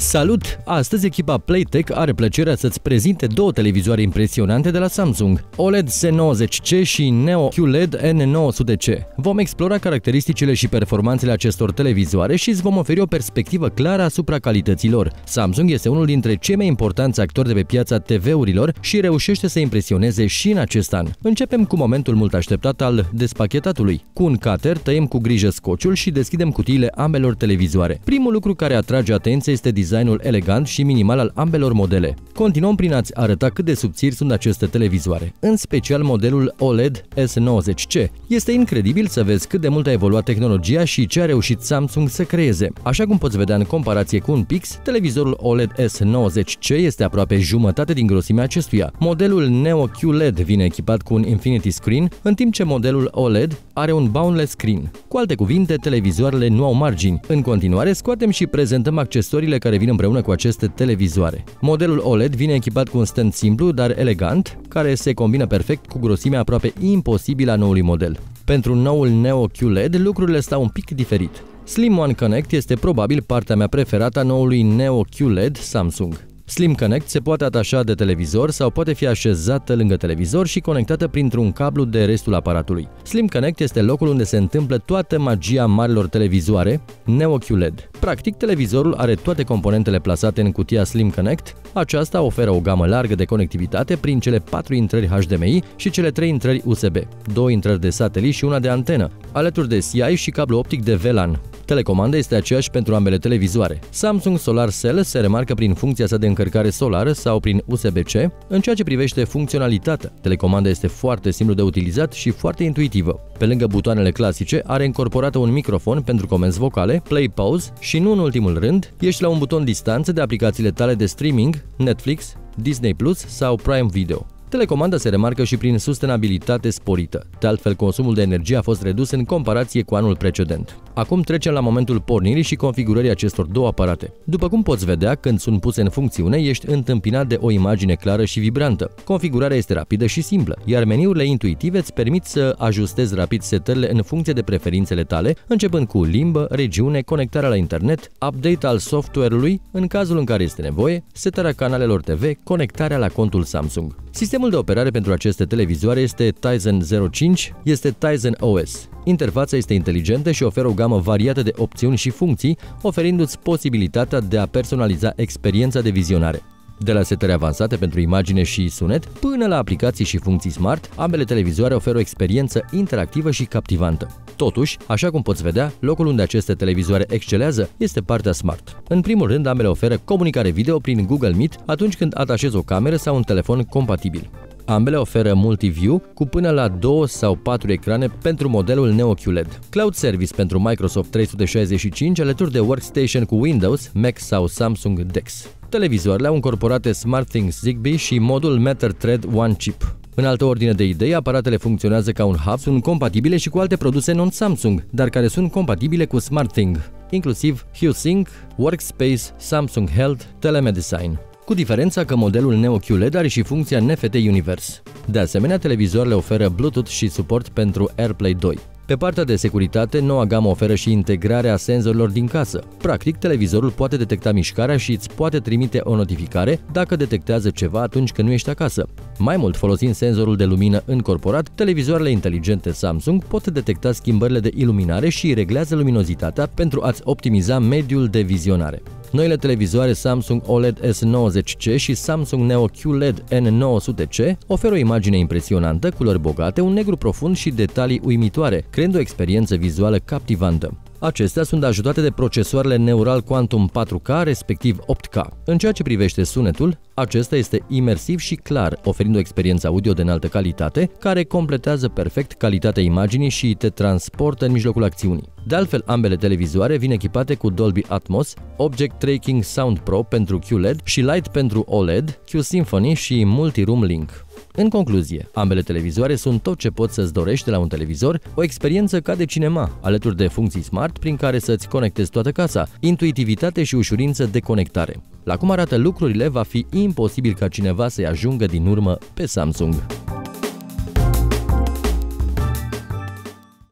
Salut! Astăzi echipa Playtech are plăcerea să-ți prezinte două televizoare impresionante de la Samsung, OLED S90C și Neo QLED N900C. Vom explora caracteristicile și performanțele acestor televizoare și îți vom oferi o perspectivă clară asupra calității lor. Samsung este unul dintre cei mai importanți actori de pe piața TV-urilor și reușește să impresioneze și în acest an. Începem cu momentul mult așteptat al despachetatului. Cu un cutter tăiem cu grijă scociul și deschidem cutiile ambelor televizoare. Primul lucru care atrage atenția este designul elegant și minimal al ambelor modele. Continuăm prin a-ți arăta cât de subțiri sunt aceste televizoare, în special modelul OLED S90C. Este incredibil să vezi cât de mult a evoluat tehnologia și ce a reușit Samsung să creeze. Așa cum poți vedea în comparație cu un Pix, televizorul OLED S90C este aproape jumătate din grosimea acestuia. Modelul Neo QLED vine echipat cu un Infinity Screen, în timp ce modelul OLED are un Boundless Screen. Cu alte cuvinte, televizoarele nu au margini. În continuare, scoatem și prezentăm accesoriile care vin împreună cu aceste televizoare. Modelul OLED vine echipat cu un stand simplu, dar elegant, care se combină perfect cu grosimea aproape imposibilă a noului model. Pentru noul Neo QLED, lucrurile stau un pic diferit. Slim One Connect este probabil partea mea preferată a noului Neo QLED Samsung. Slim Connect se poate atașa de televizor sau poate fi așezată lângă televizor și conectată printr-un cablu de restul aparatului. Slim Connect este locul unde se întâmplă toată magia marilor televizoare Neo QLED. Practic, televizorul are toate componentele plasate în cutia Slim Connect. Aceasta oferă o gamă largă de conectivitate prin cele 4 intrări HDMI și cele 3 intrări USB, 2 intrări de satelit și una de antenă, alături de CI și cablu optic de VLAN. Telecomanda este aceeași pentru ambele televizoare. Samsung Solar Cell se remarcă prin funcția sa de încărcare solară sau prin USB-C. În ceea ce privește funcționalitatea, telecomanda este foarte simplu de utilizat și foarte intuitivă. Pe lângă butoanele clasice, are incorporată un microfon pentru comenzi vocale, play, pause și nu în ultimul rând, ești la un buton distanță de aplicațiile tale de streaming, Netflix, Disney Plus sau Prime Video. Telecomanda se remarcă și prin sustenabilitate sporită. De altfel, consumul de energie a fost redus în comparație cu anul precedent. Acum trecem la momentul pornirii și configurării acestor două aparate. După cum poți vedea, când sunt puse în funcțiune, ești întâmpinat de o imagine clară și vibrantă. Configurarea este rapidă și simplă, iar meniurile intuitive îți permit să ajustezi rapid setările în funcție de preferințele tale, începând cu limbă, regiune, conectarea la internet, update al software-ului în cazul în care este nevoie, setarea canalelor TV, conectarea la contul Samsung. Sistemul de operare pentru aceste televizoare este Tizen 05, este Tizen OS. Interfața este inteligentă și oferă o gamă variată de opțiuni și funcții, oferindu-ți posibilitatea de a personaliza experiența de vizionare. De la setări avansate pentru imagine și sunet, până la aplicații și funcții smart, ambele televizoare oferă o experiență interactivă și captivantă. Totuși, așa cum poți vedea, locul unde aceste televizoare excelează este partea smart. În primul rând, ambele oferă comunicare video prin Google Meet atunci când atașezi o cameră sau un telefon compatibil. Ambele oferă multi-view cu până la 2 sau 4 ecrane pentru modelul Neo QLED. Cloud Service pentru Microsoft 365 alături de Workstation cu Windows, Mac sau Samsung DeX. Televizoarele au incorporate SmartThings Zigbee și modul Matter Thread One Chip. În altă ordine de idei, aparatele funcționează ca un hub, sunt compatibile și cu alte produse non-Samsung, dar care sunt compatibile cu SmartThing, inclusiv HuSync, Workspace, Samsung Health, Telemedicine. Cu diferența că modelul Neo QLED are și funcția NFT Universe. De asemenea, televizoarele oferă Bluetooth și suport pentru AirPlay 2. Pe partea de securitate, noua gamă oferă și integrarea senzorilor din casă. Practic, televizorul poate detecta mișcarea și îți poate trimite o notificare dacă detectează ceva atunci când nu ești acasă. Mai mult, folosind senzorul de lumină încorporat, televizoarele inteligente Samsung pot detecta schimbările de iluminare și reglează luminozitatea pentru a-ți optimiza mediul de vizionare. Noile televizoare Samsung OLED S90C și Samsung Neo QLED N900C oferă o imagine impresionantă, culori bogate, un negru profund și detalii uimitoare, creând o experiență vizuală captivantă. Acestea sunt ajutate de procesoarele Neural Quantum 4K, respectiv 8K. În ceea ce privește sunetul, acesta este imersiv și clar, oferind o experiență audio de înaltă calitate, care completează perfect calitatea imaginii și te transportă în mijlocul acțiunii. De altfel, ambele televizoare vin echipate cu Dolby Atmos, Object Tracking Sound Pro pentru QLED și Light pentru OLED, Q-Symphony și Multi-Room Link. În concluzie, ambele televizoare sunt tot ce poți să-ți dorești de la un televizor, o experiență ca de cinema, alături de funcții smart prin care să-ți conectezi toată casa, intuitivitate și ușurință de conectare. La cum arată lucrurile, va fi imposibil ca cineva să-i ajungă din urmă pe Samsung.